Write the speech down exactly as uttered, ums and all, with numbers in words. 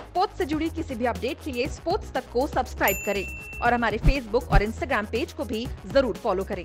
Sports से जुड़ी किसी भी अपडेट के लिए स्पोर्ट्स तक को सब्सक्राइब करें और हमारे फेसबुक और इंस्टाग्राम पेज को भी जरूर फॉलो करें।